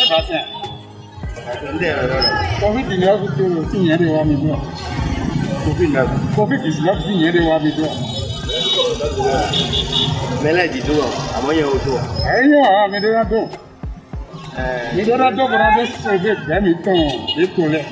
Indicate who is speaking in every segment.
Speaker 1: vaccin. Covid-19 to signer de wa mi do. Covid-19 signer de wa mi do.
Speaker 2: Mela di do, amoye o do.
Speaker 1: Ayo, mi do na do. Mi do na do bra do so de ga mi ton e ko le.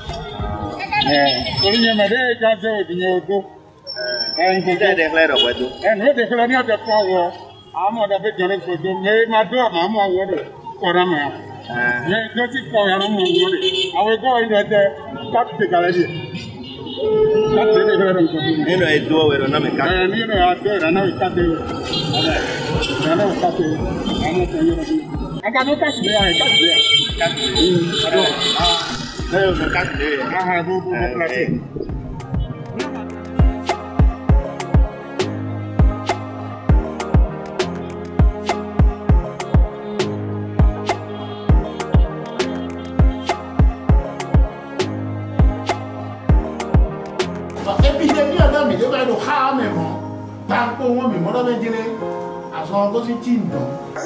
Speaker 1: Ori nye me de ga do di nye do. En ko
Speaker 2: de claro wa do.
Speaker 1: No de claro ni o de kwa wo. Amo da be jore ko do me ma do ma mo wo de. Ko ra ma. Ye do ti ko ya no mo wo de. Awe go inde de tap te kala di. Tap te de claro ko.
Speaker 2: Ni no e do we na me ka.
Speaker 1: Ni no a do na me ka te. Na no ka te. Amo ko yo di. Aka no ka se ya ka se. Ka se. Ado. No ka se. Ah, bu placer.
Speaker 3: Epidémie à Dami, il va y avoir un moment. Tant qu'on va me demander de dire, à son cause de Tindo.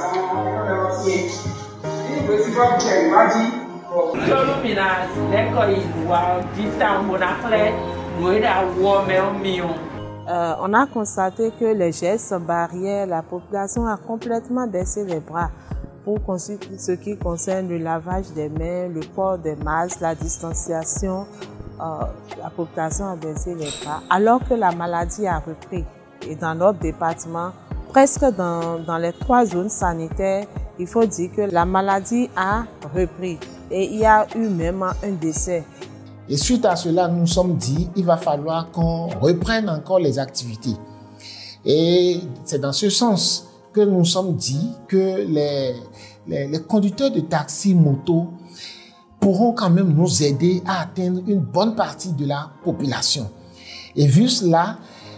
Speaker 4: On a constaté que les gestes barrières, la population a complètement baissé les bras pour ce qui concerne le lavage des mains, le port des masques, la distanciation. La population a baissé les bras, alors que la maladie a repris. Et dans notre département, presque dans les 3 zones sanitaires, il faut dire que la maladie a repris. Et il y a eu même un décès.
Speaker 3: Et suite à cela, nous nous sommes dit qu'il va falloir qu'on reprenne encore les activités. Et c'est dans ce sens que nous nous sommes dit que les conducteurs de taxi moto pourront quand même nous aider à atteindre une bonne partie de la population. Et vu cela,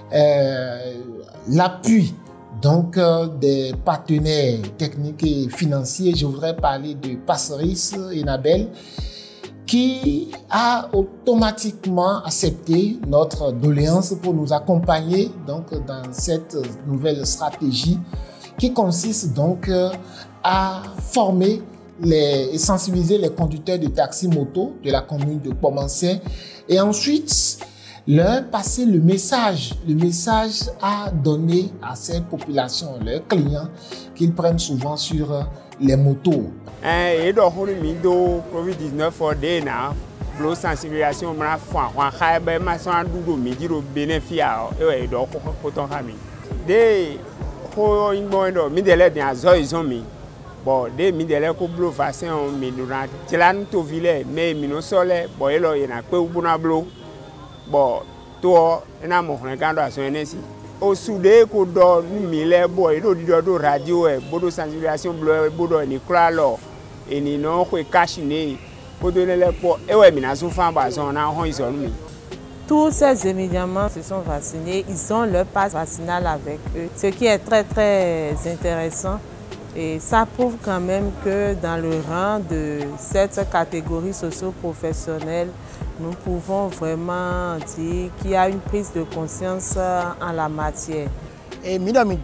Speaker 3: l'appui donc des partenaires techniques et financiers, je voudrais parler de Passeris et Nabel, qui a automatiquement accepté notre doléance pour nous accompagner donc dans cette nouvelle stratégie qui consiste donc à former et sensibiliser les conducteurs de taxi moto de la commune de Pomancin et ensuite leur passer le message à donner à ces populations, leurs clients qu'ils prennent souvent sur les motos.
Speaker 5: Et donc on mis do Covid-19 for day na blo sensibilisation mra fa wa khai ba ma san du midi ro benefia e do ko ton kami de ko ingbo do mi de le bien zo izomi. Bon, des midèles qui blo vaccin mais durant tilan to ville mais mino sole bon elo yana pe ubuna blo bon to na mo kan do aso enesi o sude ko do mi le boy do do radio e bodo sensibilisation blo bodo ni kralo eni no ko kashine bodo le po e we mina so fan ba so na hon iso mi.
Speaker 4: Tous ces émigrants se sont vaccinés, ils ont leur passe vaccinal avec eux, ce qui est très très intéressant. Et ça prouve quand même que dans le rang de cette catégorie socio-professionnelle, nous pouvons vraiment dire qu'il y a une prise de conscience en la matière.
Speaker 3: Et mesdames,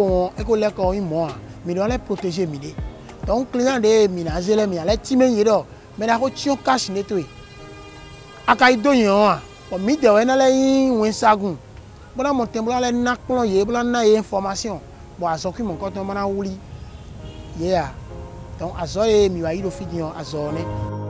Speaker 3: nous devons les protéger. Donc, les gens de ménager les miens, les timés, mais la rotation cache nettoyée. Akaïdo yon, on mit de wenale ou un sagon. Bon, mon temple, les nakpon, y a information. Bon, à ce qui mon compte, on a ouli. Yeah. Donc, à ce qui mi va y le fidien à zone.